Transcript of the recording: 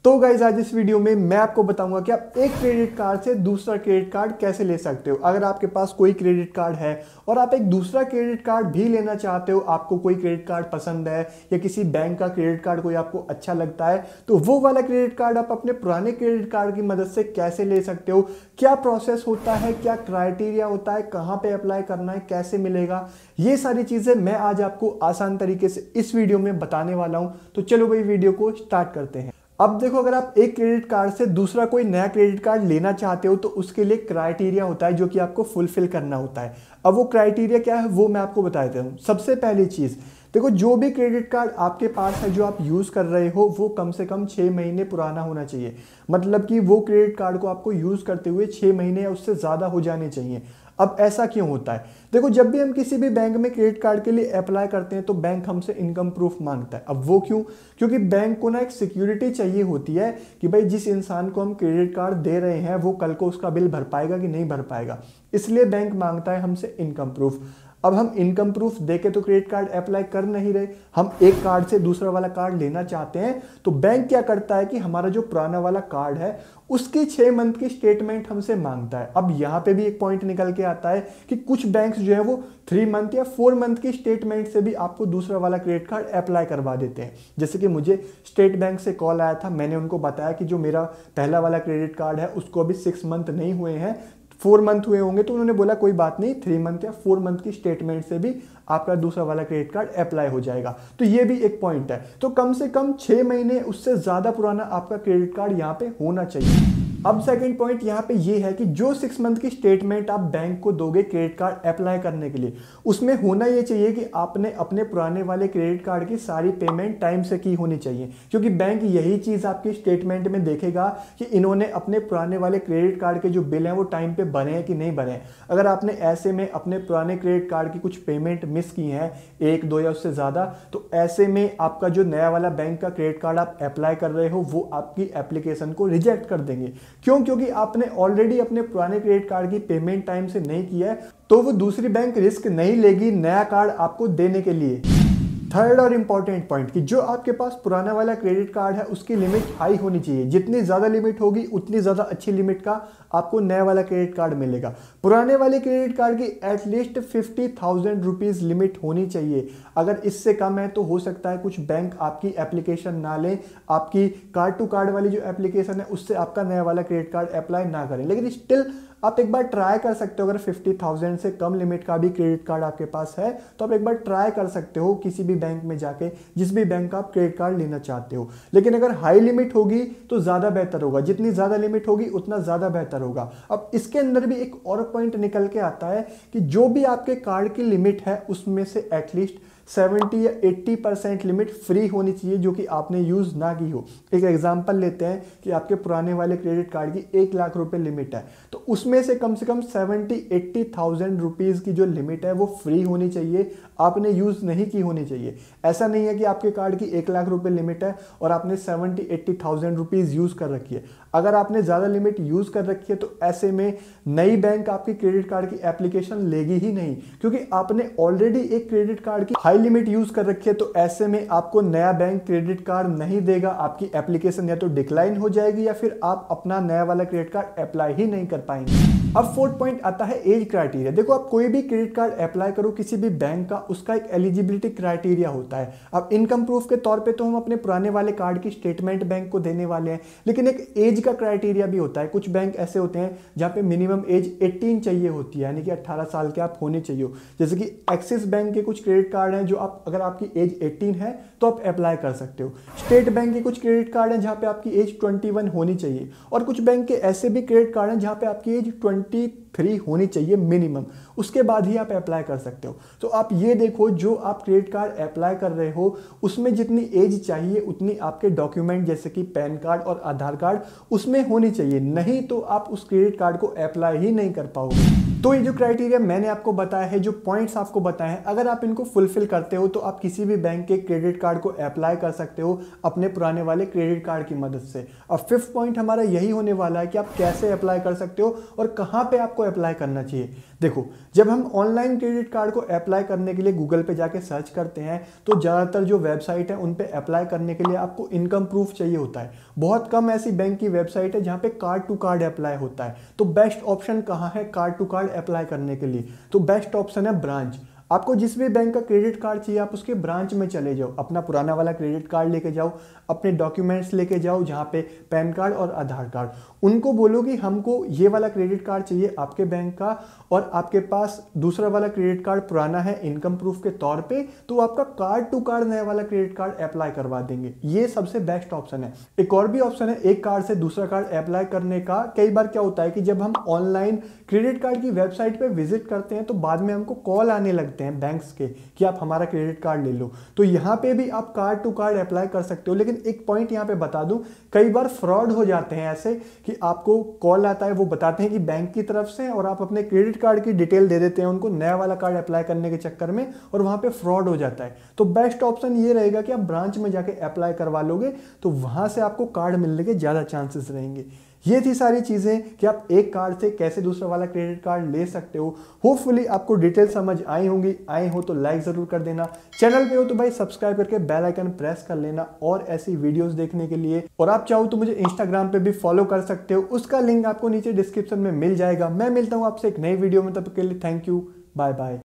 तो गाइज आज इस वीडियो में मैं आपको बताऊंगा कि आप एक क्रेडिट कार्ड से दूसरा क्रेडिट कार्ड कैसे ले सकते हो। अगर आपके पास कोई क्रेडिट कार्ड है और आप एक दूसरा क्रेडिट कार्ड भी लेना चाहते हो, आपको कोई क्रेडिट कार्ड पसंद है या किसी बैंक का क्रेडिट कार्ड कोई आपको अच्छा लगता है, तो वो वाला क्रेडिट कार्ड आप अपने पुराने क्रेडिट कार्ड की मदद से कैसे ले सकते हो, क्या प्रोसेस होता है, क्या क्राइटेरिया होता है, कहाँ पे अप्लाई करना है, कैसे मिलेगा, ये सारी चीजें मैं आज आपको आसान तरीके से इस वीडियो में बताने वाला हूं। तो चलो भाई वीडियो को स्टार्ट करते हैं। अब देखो, अगर आप एक क्रेडिट कार्ड से दूसरा कोई नया क्रेडिट कार्ड लेना चाहते हो तो उसके लिए क्राइटेरिया होता है जो कि आपको फुलफिल करना होता है। अब वो क्राइटेरिया क्या है वो मैं आपको बता देता हूँ। सबसे पहली चीज देखो, जो भी क्रेडिट कार्ड आपके पास है जो आप यूज कर रहे हो वो कम से कम 6 महीने पुराना होना चाहिए। मतलब कि वो क्रेडिट कार्ड को आपको यूज करते हुए 6 महीने या उससे ज्यादा हो जाने चाहिए। अब ऐसा क्यों होता है? देखो, जब भी हम किसी भी बैंक में क्रेडिट कार्ड के लिए अप्लाई करते हैं तो बैंक हमसे इनकम प्रूफ मांगता है। अब वो क्यों? क्योंकि बैंक को ना एक सिक्योरिटी चाहिए होती है कि भाई जिस इंसान को हम क्रेडिट कार्ड दे रहे हैं वो कल को उसका बिल भर पाएगा कि नहीं भर पाएगा, इसलिए बैंक मांगता है हमसे इनकम प्रूफ। अब हम इनकम प्रूफ देके तो क्रेडिट कार्ड अप्लाई कर नहीं रहे, हम एक कार्ड से दूसरा वाला कार्ड लेना चाहते हैं, तो बैंक क्या करता है कि हमारा जो पुराना वाला कार्ड है उसकी 6 मंथ की स्टेटमेंट हमसे मांगता है। अब यहाँ पे भी एक पॉइंट निकल के आता है कि कुछ बैंक्स जो है वो 3 मंथ या 4 मंथ की स्टेटमेंट से भी आपको दूसरा वाला क्रेडिट कार्ड अप्लाई करवा देते हैं। जैसे कि मुझे स्टेट बैंक से कॉल आया था, मैंने उनको बताया कि जो मेरा पहला वाला क्रेडिट कार्ड है उसको अभी 6 मंथ नहीं हुए हैं, 4 मंथ हुए होंगे, तो उन्होंने बोला कोई बात नहीं, 3 मंथ या 4 मंथ की स्टेटमेंट से भी आपका दूसरा वाला क्रेडिट कार्ड अप्लाई हो जाएगा। तो ये भी एक पॉइंट है। तो कम से कम 6 महीने उससे ज्यादा पुराना आपका क्रेडिट कार्ड यहाँ पे होना चाहिए। अब सेकंड पॉइंट यहाँ पे ये है कि जो 6 मंथ की स्टेटमेंट आप बैंक को दोगे क्रेडिट कार्ड अप्लाई करने के लिए, उसमें होना ये चाहिए कि आपने अपने पुराने वाले क्रेडिट कार्ड की सारी पेमेंट टाइम से की होनी चाहिए। क्योंकि बैंक यही चीज आपकी स्टेटमेंट में देखेगा कि इन्होंने अपने पुराने वाले क्रेडिट कार्ड के जो बिल हैं वो टाइम पे भरे हैं कि नहीं भरे हैं। अगर आपने ऐसे में अपने पुराने क्रेडिट कार्ड की कुछ पेमेंट मिस की है, 1, 2 या उससे ज्यादा, तो ऐसे में आपका जो नया वाला बैंक का क्रेडिट कार्ड आप अप्लाई कर रहे हो वो आपकी एप्लीकेशन को रिजेक्ट कर देंगे। क्यों? क्योंकि आपने ऑलरेडी अपने पुराने क्रेडिट कार्ड की पेमेंट टाइम से नहीं किया है, तो वो दूसरी बैंक रिस्क नहीं लेगी नया कार्ड आपको देने के लिए। थर्ड और इंपॉर्टेंट पॉइंट कि जो आपके पास पुराना वाला क्रेडिट कार्ड है उसकी लिमिट हाई होनी चाहिए। जितनी ज्यादा लिमिट होगी उतनी ज्यादा अच्छी लिमिट का आपको नया वाला क्रेडिट कार्ड मिलेगा। पुराने वाले क्रेडिट कार्ड की एटलीस्ट 50,000 रुपीज लिमिट होनी चाहिए। अगर इससे कम है तो हो सकता है कुछ बैंक आपकी एप्लीकेशन ना लें, आपकी कार्ड टू कार्ड वाली जो एप्लीकेशन है उससे आपका नया वाला क्रेडिट कार्ड अप्लाई ना करें। लेकिन स्टिल आप एक बार ट्राई कर सकते हो। अगर 50,000 से कम लिमिट का भी क्रेडिट कार्ड आपके पास है तो आप एक बार ट्राई कर सकते हो किसी भी बैंक में जाके, जिस भी बैंक का आप क्रेडिट कार्ड लेना चाहते हो। लेकिन अगर हाई लिमिट होगी तो ज्यादा बेहतर होगा, जितनी ज्यादा लिमिट होगी उतना ज्यादा बेहतर होगा। अब इसके अंदर भी एक और पॉइंट निकल के आता है कि जो भी आपके कार्ड की लिमिट है उसमें से एटलीस्ट 70 या 80% लिमिट फ्री होनी चाहिए जो कि आपने यूज ना की हो। एक एग्जांपल लेते हैं कि आपके पुराने वाले क्रेडिट कार्ड की 1 लाख रुपए लिमिट है, तो उसमें से कम 70-80,000 रुपीज की जो लिमिट है वो फ्री होनी चाहिए, आपने यूज नहीं की होनी चाहिए। ऐसा नहीं है कि आपके कार्ड की 1 लाख रुपए लिमिट है और आपने 70-80,000 रुपीज यूज कर रखी है। अगर आपने ज्यादा लिमिट यूज कर रखी है तो ऐसे में नई बैंक आपकी क्रेडिट कार्ड की एप्लीकेशन लेगी ही नहीं, क्योंकि आपने ऑलरेडी एक क्रेडिट कार्ड की हाई लिमिट यूज कर रखी है। तो ऐसे में आपको नया बैंक क्रेडिट कार्ड नहीं देगा, आपकी एप्लीकेशन या तो डिक्लाइन हो जाएगी या फिर आप अपना नया वाला क्रेडिट कार्ड अप्लाई ही नहीं कर पाएंगे। अब फोर्थ पॉइंट आता है एज क्राइटेरिया। देखो, आप कोई भी क्रेडिट कार्ड अप्लाई करो किसी भी बैंक का, उसका एक एलिजिबिलिटी क्राइटेरिया होता है। अब इनकम प्रूफ के तौर पे तो हम अपने पुराने वाले कार्ड की स्टेटमेंट बैंक को देने वाले हैं, लेकिन एक एज का क्राइटेरिया भी होता है। कुछ बैंक ऐसे होते हैं जहां पे मिनिमम एज 18 चाहिए होती है, यानी कि 18 साल के आप होने चाहिए। जैसे कि एक्सिस बैंक के कुछ क्रेडिट कार्ड हैं जो आप अगर आपकी एज 18 है तो आप अप्लाई कर सकते हो। स्टेट बैंक के कुछ क्रेडिट कार्ड हैं जहां पे आपकी एज 21 होनी चाहिए, और कुछ बैंक के ऐसे भी क्रेडिट कार्ड हैं जहां पे आपकी एज 23 होनी चाहिए मिनिमम, उसके बाद ही आप अप्लाई कर सकते हो। तो आप ये देखो, जो आप क्रेडिट कार्ड अप्लाई कर रहे हो उसमें जितनी एज चाहिए उतनी आपके डॉक्यूमेंट जैसे कि पैन कार्ड और आधार कार्ड उसमें होनी चाहिए, नहीं तो आप उस क्रेडिट कार्ड को अप्लाई ही नहीं कर पाओगे। तो ये जो क्राइटेरिया मैंने आपको बताया है, जो पॉइंट्स आपको बताए हैं, अगर आप इनको फुलफिल करते हो तो आप किसी भी बैंक के क्रेडिट कार्ड को अप्लाई कर सकते हो अपने पुराने वाले क्रेडिट कार्ड की मदद से। अब फिफ्थ पॉइंट हमारा यही होने वाला है कि आप कैसे अप्लाई कर सकते हो और कहां पे आपको अप्लाई करना चाहिए। देखो, जब हम ऑनलाइन क्रेडिट कार्ड को अप्लाई करने के लिए गूगल पे जाके सर्च करते हैं तो ज़्यादातर जो वेबसाइट है उन पे अप्लाई करने के लिए आपको इनकम प्रूफ चाहिए होता है। बहुत कम ऐसी बैंक की वेबसाइट है जहां पे कार्ड टू कार्ड अप्लाई होता है। तो बेस्ट ऑप्शन कहां है कार्ड टू कार्ड अप्लाई करने के लिए? तो बेस्ट ऑप्शन है ब्रांच। आपको जिस भी बैंक का क्रेडिट कार्ड चाहिए आप उसके ब्रांच में चले जाओ, अपना पुराना वाला क्रेडिट कार्ड लेके जाओ, अपने डॉक्यूमेंट्स लेके जाओ जहाँ पे पैन कार्ड और आधार कार्ड, उनको बोलो कि हमको ये वाला क्रेडिट कार्ड चाहिए आपके बैंक का और आपके पास दूसरा वाला क्रेडिट कार्ड पुराना है इनकम प्रूफ के तौर पे, तो आपका कार्ड टू कार्ड नया वाला क्रेडिट कार्ड अप्लाई करवा देंगे। ये सबसे बेस्ट ऑप्शन है। एक और भी ऑप्शन है एक कार्ड से दूसरा कार्ड अप्लाई करने का। कई बार क्या होता है कि जब हम ऑनलाइन क्रेडिट कार्ड की वेबसाइट पे विजिट करते हैं तो बाद में हमको कॉल आने लगते हैं बैंक्स के कि आप हमारा क्रेडिट कार्ड ले लो, तो यहाँ पे भी आप कार्ड टू कार्ड अप्लाई कर सकते हो। लेकिन एक पॉइंट यहाँ पे बता दूं, कई बार फ्रॉड हो जाते हैं ऐसे कि आपको कॉल आता है, वो बताते हैं कि बैंक की तरफ से, और आप अपने क्रेडिट कार्ड की डिटेल दे देते हैं उनको नया वाला कार्ड अप्लाई करने के चक्कर में, और वहां पे फ्रॉड हो जाता है। तो बेस्ट ऑप्शन ये रहेगा कि आप ब्रांच में जाके अप्लाई करवा लोगे तो वहां से आपको कार्ड मिलने के ज्यादा चांसेस रहेंगे। ये थी सारी चीजें कि आप एक कार्ड से कैसे दूसरा वाला क्रेडिट कार्ड ले सकते हो। होपफुली आपको डिटेल समझ आई होंगी। आए हो तो लाइक जरूर कर देना, चैनल पे हो तो भाई सब्सक्राइब करके बेल आइकन प्रेस कर लेना और ऐसी वीडियोस देखने के लिए। और आप चाहो तो मुझे इंस्टाग्राम पे भी फॉलो कर सकते हो, उसका लिंक आपको नीचे डिस्क्रिप्शन में मिल जाएगा। मैं मिलता हूं आपसे एक नई वीडियो में, तब तक के लिए थैंक यू, बाय बाय।